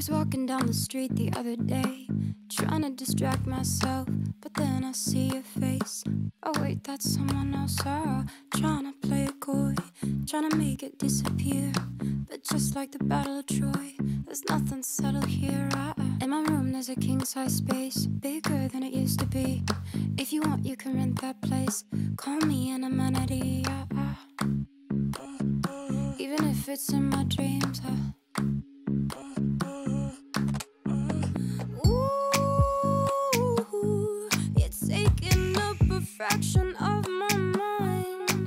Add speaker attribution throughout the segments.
Speaker 1: was walking down the street the other day, trying to distract myself, but then I see your face. Oh wait, that's someone else. Trying to play it coy, trying to make it disappear. But just like the Battle of Troy, there's nothing settled here. In my room there's a king-size space, bigger than it used to be. If you want, you can rent that place. Call me an amenity. Even if it's in my dreams. Ooh, it's taking up a fraction of my mind.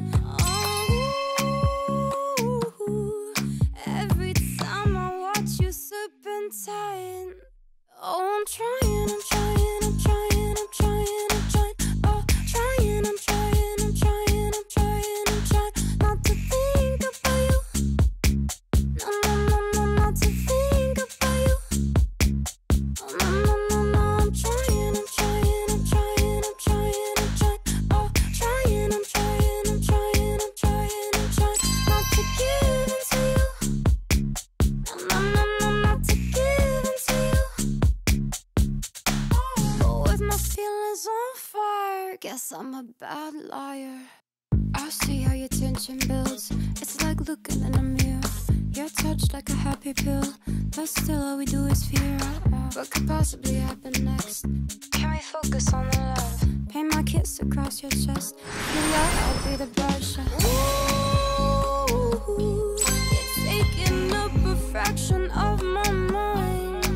Speaker 1: Oh, every time I watch you serpentine. Oh, I'm trying, I'm trying, I'm trying, I'm trying, I'm trying. Oh, trying, I'm trying, I'm trying, I'm trying, I'm trying not to think about you. No, no, no, no, not to think about you. Oh, no, no, no, no, I'm trying, I'm trying, I'm trying, I'm trying, I'm trying. Oh, trying, I'm trying, I'm trying, I'm trying, I'm trying not to give in to you. No, no, no, no, not to give in to you. But with my feelings on fire, guess I'm a bad liar. I see how your tension builds. It's like looking in a mirror. You're touched like a happy pill, but still all we do is fear. What could possibly happen next? Can we focus on the love? Paint my kiss across your chest. Maybe I'll be the brush. Ooh, it's taking up a fraction of my mind.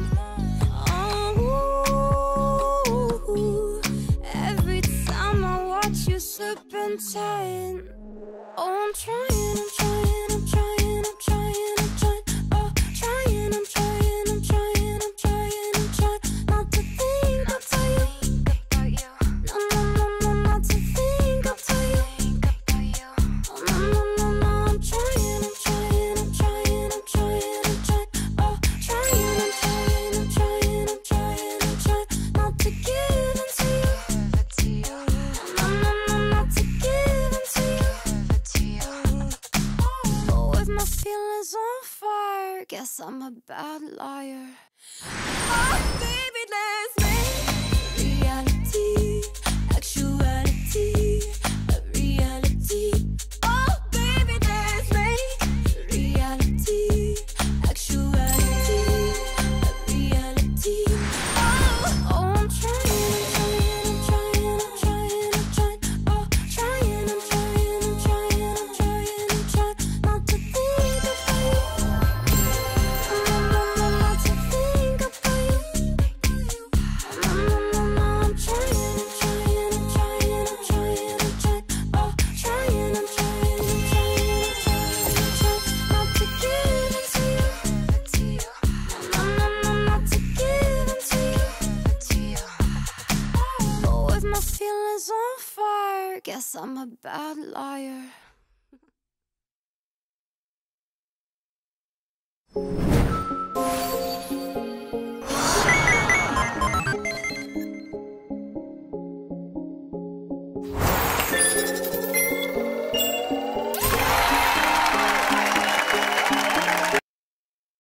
Speaker 1: Oh, every time I watch you serpentine. Oh, I'm trying, I'm trying, I'm trying, I'm trying, I'm trying. Oh, trying, I'm trying, I'm trying, I'm trying, I'm trying not to think about you. No, no, no, no, not to think about you. Oh, no, no, no, no, I'm trying, I'm trying, I'm trying, I'm trying, I'm trying. Oh, trying, I'm trying, I'm trying, I'm trying, I'm trying not to give in to you. No, no, no, not to give in to you. But with my feelings on fire, guess I'm a bad liar. Oh, baby, let's make reality, actuality, a reality. Oh, baby, let's make reality, actuality, a reality. Oh, I'm trying, I'm trying, I'm trying, I'm trying, I'm trying. Oh, trying, I'm trying, I'm trying, I'm trying, I'm trying not to think about you. No, no, no, not to think about you. No, no, no, no, I'm trying, I'm trying, I'm trying, I'm trying, I'm trying. Oh, trying, I'm trying, I'm trying, I'm trying, I'm trying not to give in to you. No, no, no, not to give in to you. But with my feelings on fire, guess I'm a bad liar.